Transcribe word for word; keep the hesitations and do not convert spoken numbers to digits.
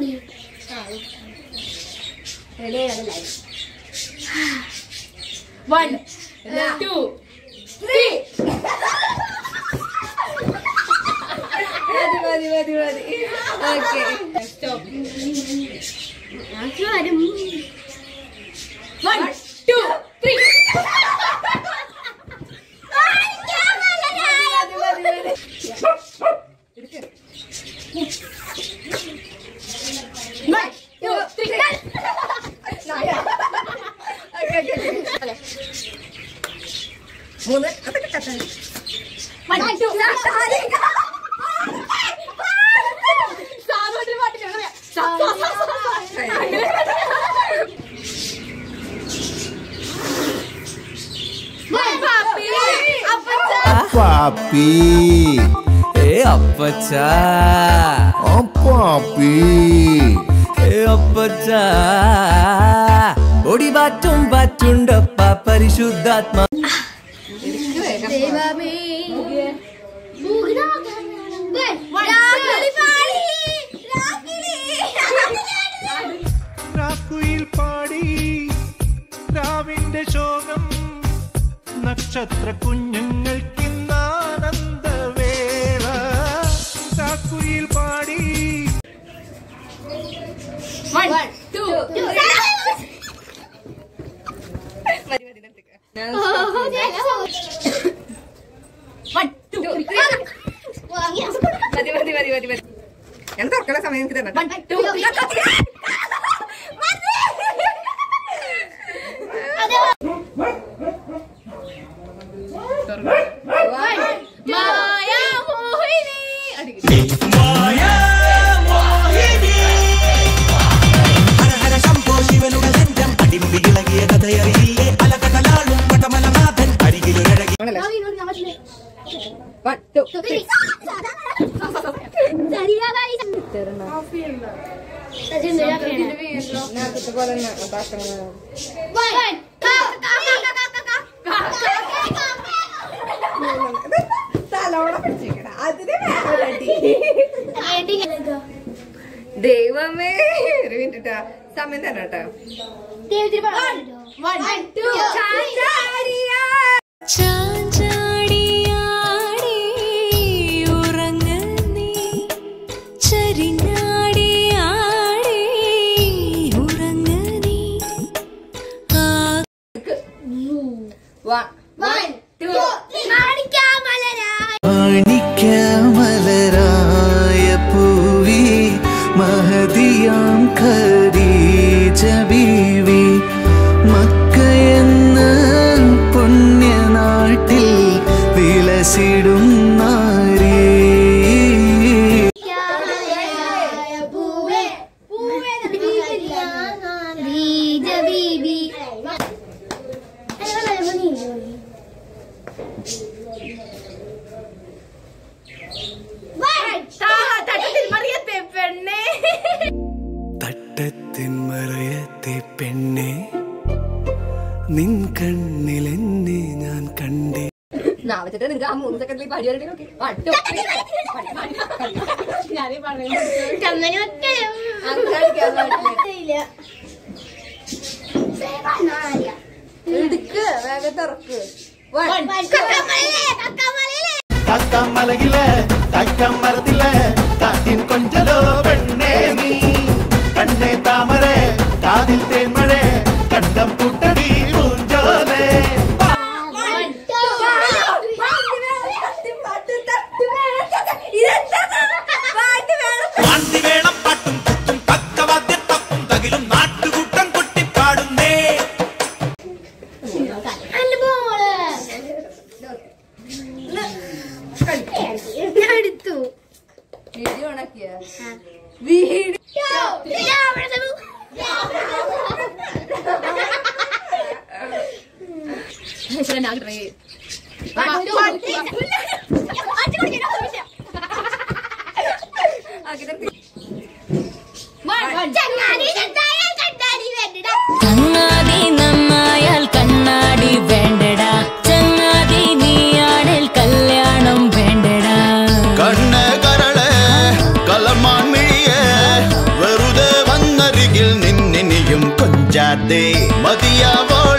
One, two, three. Madi, madi, madi, madi. Okay. Stop. One, two, three. One, two, three. Okay, okay, okay. One, two, Papi, eh appacha, oh papi, eh appacha, odi batum batunda pa parishuddhatma. Devame, Rakuil paadi, Ravinde shogam, nakshatra kunyangalkinananda vela. Rakuil paadi. One, two, three. One, two, three. Mati, mati, mati, mati, mati. Yang terkala sama yang kita nak. One, two, three. Mati. Ada. One. Maya Mohini. Maya Mohini. Hara hara shampoo shivanuga senjam adi mudigi lagiya kathayarille alakatalalum patamalamathan arigilu redagi. One, two, three. Sariya guys. Coffee illa. Tajin mera pena. Na kutu bola na atakkan. One. Ka ka ka ka ka. Tala oda pichikada. Adine melody. Ending ega. Devame. Revintita. Samen thanata. Dev three. One. One, two. Chanchariya. Chanchariya. One, one, two, three. Manikyamalaya puvi mahadiyam Khadija bivi Makkayenna punnyanaatil vilasidum nari. Thattathin മറയത്തെ പെണ്ണെ നിൻ കണ്ണിലെന്നെ ഞാൻ കണ്ടേ. നാ വെച്ചിട്ട് നിങ്ങൾക്ക് ആ മൂന്ന് സെക്കൻഡിൽ പാടി വരട്ടെ. Okay, one two three. ഞാനേ പറയുന്നത് കമ്മനി വെക്കണം. കളിക്കാൻ പാടില്ല. ഇല്ല. സേവനായ. എടുക്ക്, വേഗം തുറക്ക്. One, കക്കമലയിലെ കക്കമലയിലെ. കക്കമലയിലെ കക്കമരത്തിലെ കാറ്റിൻ കൊഞ്ചലോ പെണ്ണേ നീ കണ്ണേ താമരെ കാതിൽ തേന്മഴേ കണ്ടം പുട്ടടി പൂഞ്ചോലേ. പാണ്ടി വേണം പാട്ടും കുത്തും പക്കവാദ്യ തപ്പും തകിലും നാട്ടുകൂട്ടം കൊട്ടിപ്പാടുന്നേ. എടുത്തു വീഡിയോ ഓണാക്കിയ വീഡിയോ ചങ്ങാതി നന്നായാൽ കണ്ണാടി വേണ്ടടാ, ചങ്ങാതി നീയാണേൽ കല്യാണം വേണ്ടടാ. കണ്ണ് കരളെ കലമാൻ മിഴിയെ വെറുതെ പറയാതെ മതിയാവോളം